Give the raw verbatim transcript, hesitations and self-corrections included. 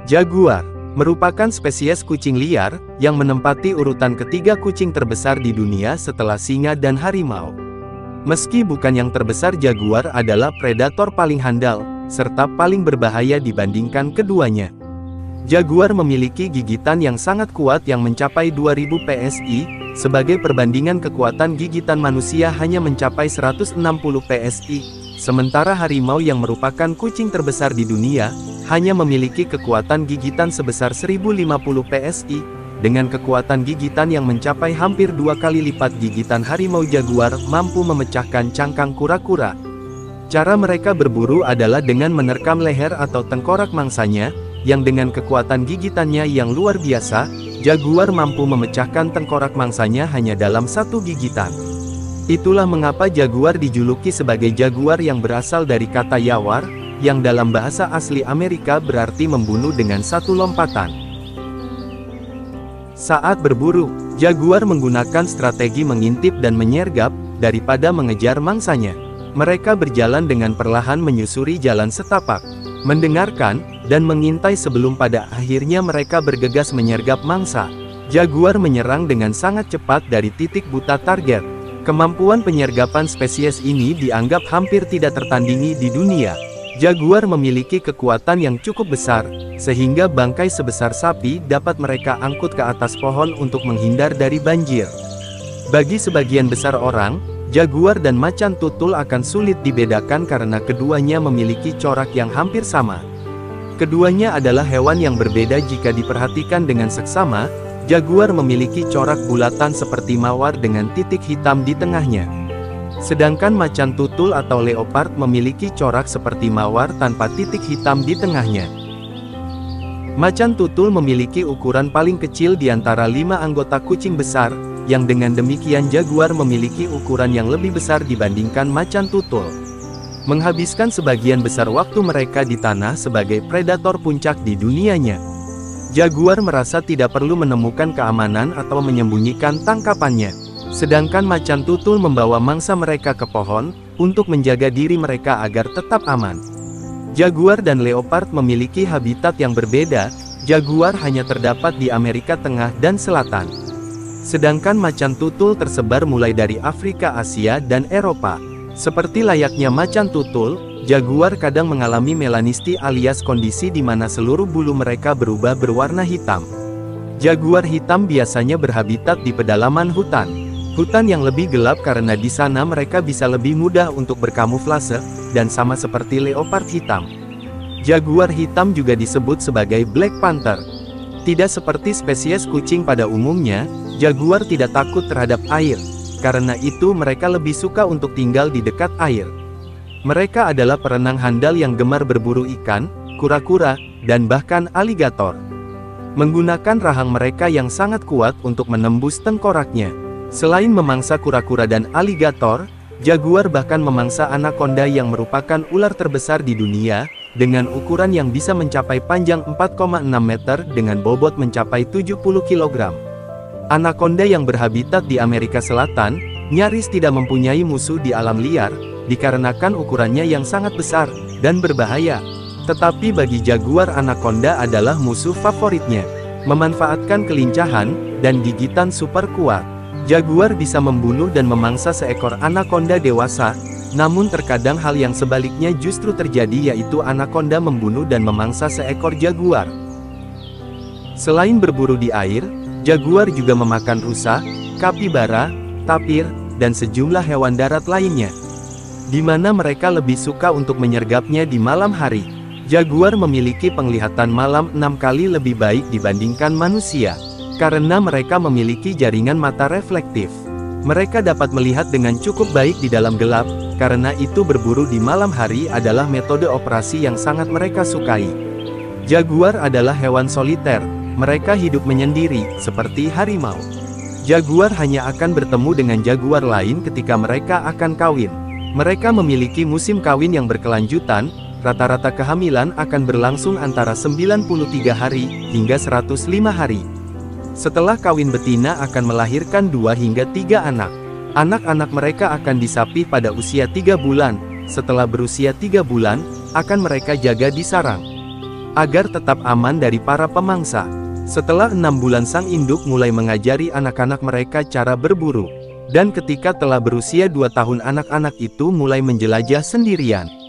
Jaguar merupakan spesies kucing liar yang menempati urutan ketiga kucing terbesar di dunia setelah singa dan harimau. Meski bukan yang terbesar, jaguar adalah predator paling handal serta paling berbahaya dibandingkan keduanya. Jaguar memiliki gigitan yang sangat kuat yang mencapai dua ribu P S I, sebagai perbandingan kekuatan gigitan manusia hanya mencapai seratus enam puluh P S I, sementara harimau yang merupakan kucing terbesar di dunia, hanya memiliki kekuatan gigitan sebesar seribu lima puluh P S I, dengan kekuatan gigitan yang mencapai hampir dua kali lipat gigitan harimau. Jaguar mampu memecahkan cangkang kura-kura. Cara mereka berburu adalah dengan menerkam leher atau tengkorak mangsanya, yang dengan kekuatan gigitannya yang luar biasa, jaguar mampu memecahkan tengkorak mangsanya hanya dalam satu gigitan. Itulah mengapa jaguar dijuluki sebagai jaguar yang berasal dari kata yawar, yang dalam bahasa asli Amerika berarti membunuh dengan satu lompatan. Saat berburu, jaguar menggunakan strategi mengintip dan menyergap, daripada mengejar mangsanya. Mereka berjalan dengan perlahan menyusuri jalan setapak, mendengarkan, dan mengintai sebelum pada akhirnya mereka bergegas menyergap mangsa. Jaguar menyerang dengan sangat cepat dari titik buta target. Kemampuan penyergapan spesies ini dianggap hampir tidak tertandingi di dunia. Jaguar memiliki kekuatan yang cukup besar, sehingga bangkai sebesar sapi dapat mereka angkut ke atas pohon untuk menghindar dari banjir. Bagi sebagian besar orang, jaguar dan macan tutul akan sulit dibedakan karena keduanya memiliki corak yang hampir sama. Keduanya adalah hewan yang berbeda jika diperhatikan dengan seksama. Jaguar memiliki corak bulatan seperti mawar dengan titik hitam di tengahnya. Sedangkan macan tutul atau leopard memiliki corak seperti mawar tanpa titik hitam di tengahnya. Macan tutul memiliki ukuran paling kecil di antara lima anggota kucing besar, yang dengan demikian jaguar memiliki ukuran yang lebih besar dibandingkan macan tutul. Menghabiskan sebagian besar waktu mereka di tanah sebagai predator puncak di dunianya. Jaguar merasa tidak perlu menemukan keamanan atau menyembunyikan tangkapannya. Sedangkan macan tutul membawa mangsa mereka ke pohon, untuk menjaga diri mereka agar tetap aman. Jaguar dan leopard memiliki habitat yang berbeda. Jaguar hanya terdapat di Amerika Tengah dan Selatan. Sedangkan macan tutul tersebar mulai dari Afrika, Asia, dan Eropa. Seperti layaknya macan tutul, jaguar kadang mengalami melanisti alias kondisi di mana seluruh bulu mereka berubah berwarna hitam. Jaguar hitam biasanya berhabitat di pedalaman hutan. Hutan yang lebih gelap karena di sana mereka bisa lebih mudah untuk berkamuflase, dan sama seperti leopard hitam. Jaguar hitam juga disebut sebagai Black Panther. Tidak seperti spesies kucing pada umumnya, jaguar tidak takut terhadap air. Karena itu mereka lebih suka untuk tinggal di dekat air. Mereka adalah perenang handal yang gemar berburu ikan, kura-kura, dan bahkan aligator. Menggunakan rahang mereka yang sangat kuat untuk menembus tengkoraknya. Selain memangsa kura-kura dan aligator, jaguar bahkan memangsa anaconda yang merupakan ular terbesar di dunia, dengan ukuran yang bisa mencapai panjang empat koma enam meter dengan bobot mencapai tujuh puluh kilogram. Anaconda yang berhabitat di Amerika Selatan, nyaris tidak mempunyai musuh di alam liar, dikarenakan ukurannya yang sangat besar, dan berbahaya. Tetapi bagi jaguar, anaconda adalah musuh favoritnya. Memanfaatkan kelincahan, dan gigitan super kuat, jaguar bisa membunuh dan memangsa seekor anaconda dewasa. Namun terkadang hal yang sebaliknya justru terjadi, yaitu anaconda membunuh dan memangsa seekor jaguar. Selain berburu di air, jaguar juga memakan rusa, kapibara, tapir, dan sejumlah hewan darat lainnya. Di mana mereka lebih suka untuk menyergapnya di malam hari. Jaguar memiliki penglihatan malam enam kali lebih baik dibandingkan manusia. Karena mereka memiliki jaringan mata reflektif. Mereka dapat melihat dengan cukup baik di dalam gelap, karena itu berburu di malam hari adalah metode operasi yang sangat mereka sukai. Jaguar adalah hewan soliter. Mereka hidup menyendiri, seperti harimau. Jaguar hanya akan bertemu dengan jaguar lain ketika mereka akan kawin. Mereka memiliki musim kawin yang berkelanjutan. Rata-rata kehamilan akan berlangsung antara sembilan puluh tiga hari, hingga seratus lima hari. Setelah kawin, betina akan melahirkan dua hingga tiga anak. Anak-anak mereka akan disapih pada usia tiga bulan. Setelah berusia tiga bulan, akan mereka jaga di sarang. agar tetap aman dari para pemangsa. Setelah enam bulan sang induk mulai mengajari anak-anak mereka cara berburu. Dan ketika telah berusia dua tahun anak-anak itu mulai menjelajah sendirian.